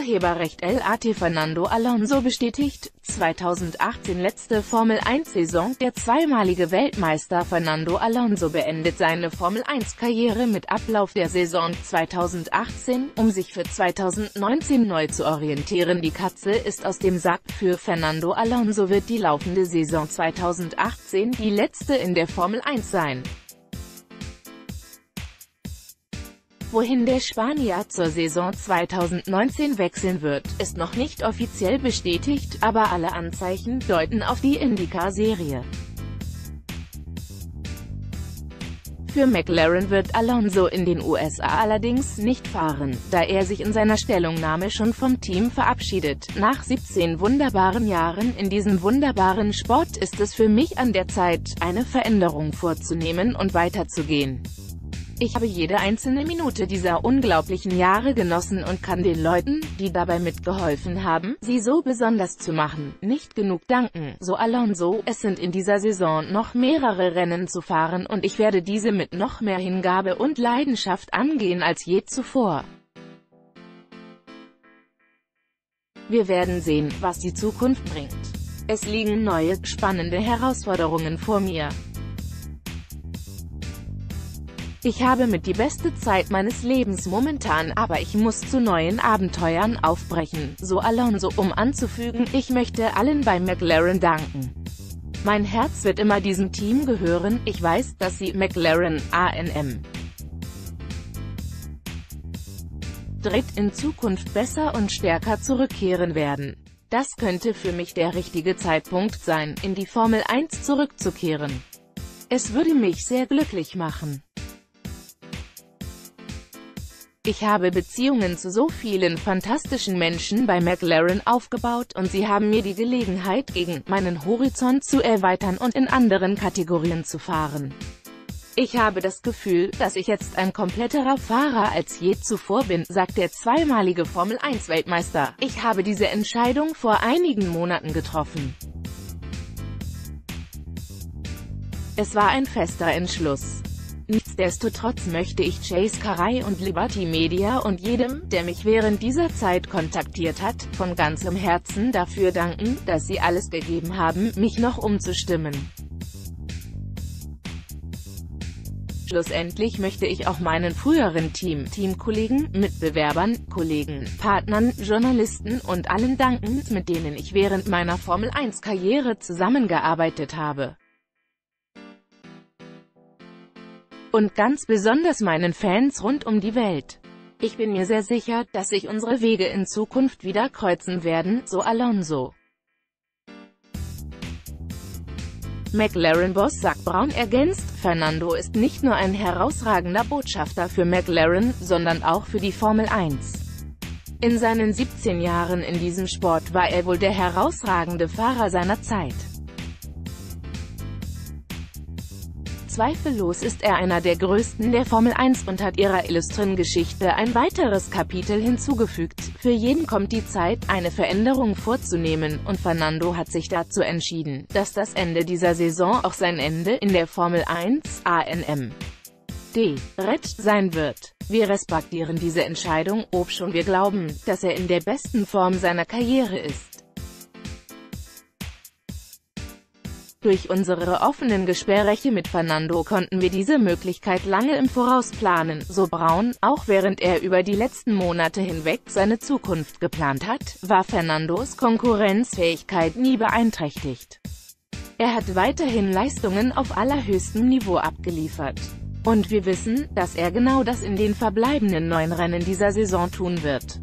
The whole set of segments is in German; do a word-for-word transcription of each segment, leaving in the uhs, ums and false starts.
Urheberrecht L A T Fernando Alonso bestätigt, zweitausendachtzehn letzte Formel eins Saison. Der zweimalige Weltmeister Fernando Alonso beendet seine Formel eins Karriere mit Ablauf der Saison zweitausendachtzehn, um sich für zweitausendneunzehn neu zu orientieren. Die Katze ist aus dem Sack. Für Fernando Alonso wird die laufende Saison zweitausendachtzehn die letzte in der Formel eins sein. Wohin der Spanier zur Saison zweitausendneunzehn wechseln wird, ist noch nicht offiziell bestätigt, aber alle Anzeichen deuten auf die IndyCar-Serie. Für McLaren wird Alonso in den U S A allerdings nicht fahren, da er sich in seiner Stellungnahme schon vom Team verabschiedet. Nach siebzehn wunderbaren Jahren in diesem wunderbaren Sport ist es für mich an der Zeit, eine Veränderung vorzunehmen und weiterzugehen. Ich habe jede einzelne Minute dieser unglaublichen Jahre genossen und kann den Leuten, die dabei mitgeholfen haben, sie so besonders zu machen, nicht genug danken, so Alonso. Es sind in dieser Saison noch mehrere Rennen zu fahren und ich werde diese mit noch mehr Hingabe und Leidenschaft angehen als je zuvor. Wir werden sehen, was die Zukunft bringt. Es liegen neue, spannende Herausforderungen vor mir. Ich habe mit die beste Zeit meines Lebens momentan, aber ich muss zu neuen Abenteuern aufbrechen, so Alonso. Um anzufügen, ich möchte allen bei McLaren danken. Mein Herz wird immer diesem Team gehören. Ich weiß, dass sie McLaren, A N M, dritt in Zukunft besser und stärker zurückkehren werden. Das könnte für mich der richtige Zeitpunkt sein, in die Formel eins zurückzukehren. Es würde mich sehr glücklich machen. Ich habe Beziehungen zu so vielen fantastischen Menschen bei McLaren aufgebaut und sie haben mir die Gelegenheit gegeben, meinen Horizont zu erweitern und in anderen Kategorien zu fahren. Ich habe das Gefühl, dass ich jetzt ein kompletterer Fahrer als je zuvor bin, sagt der zweimalige Formel eins Weltmeister. Ich habe diese Entscheidung vor einigen Monaten getroffen. Es war ein fester Entschluss. Nichtsdestotrotz möchte ich Chase Carey und Liberty Media und jedem, der mich während dieser Zeit kontaktiert hat, von ganzem Herzen dafür danken, dass sie alles gegeben haben, mich noch umzustimmen. Schlussendlich möchte ich auch meinen früheren Team, Teamkollegen, Mitbewerbern, Kollegen, Partnern, Journalisten und allen danken, mit denen ich während meiner Formel eins Karriere zusammengearbeitet habe. Und ganz besonders meinen Fans rund um die Welt. Ich bin mir sehr sicher, dass sich unsere Wege in Zukunft wieder kreuzen werden, so Alonso. McLaren-Boss Zak Brown ergänzt, Fernando ist nicht nur ein herausragender Botschafter für McLaren, sondern auch für die Formel eins. In seinen siebzehn Jahren in diesem Sport war er wohl der herausragende Fahrer seiner Zeit. Zweifellos ist er einer der größten der Formel eins und hat ihrer illustren Geschichte ein weiteres Kapitel hinzugefügt. Für jeden kommt die Zeit, eine Veränderung vorzunehmen, und Fernando hat sich dazu entschieden, dass das Ende dieser Saison auch sein Ende in der Formel eins, A N M D, Red sein wird. Wir respektieren diese Entscheidung, obschon wir glauben, dass er in der besten Form seiner Karriere ist. Durch unsere offenen Gespräche mit Fernando konnten wir diese Möglichkeit lange im Voraus planen, so Brown. Auch während er über die letzten Monate hinweg seine Zukunft geplant hat, war Fernandos Konkurrenzfähigkeit nie beeinträchtigt. Er hat weiterhin Leistungen auf allerhöchstem Niveau abgeliefert. Und wir wissen, dass er genau das in den verbleibenden neun Rennen dieser Saison tun wird.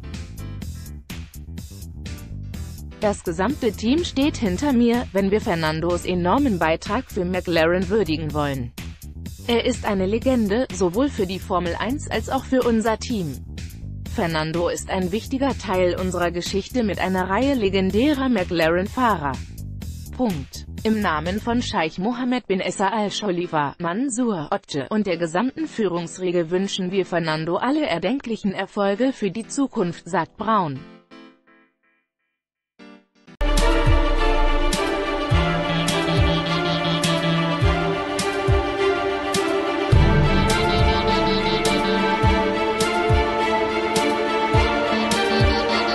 Das gesamte Team steht hinter mir, wenn wir Fernandos enormen Beitrag für McLaren würdigen wollen. Er ist eine Legende, sowohl für die Formel eins als auch für unser Team. Fernando ist ein wichtiger Teil unserer Geschichte mit einer Reihe legendärer McLaren-Fahrer. Punkt. Im Namen von Scheich Mohammed bin Essa Al-Khalifa, Mansour Otje und der gesamten Führungsriege wünschen wir Fernando alle erdenklichen Erfolge für die Zukunft, sagt Brown.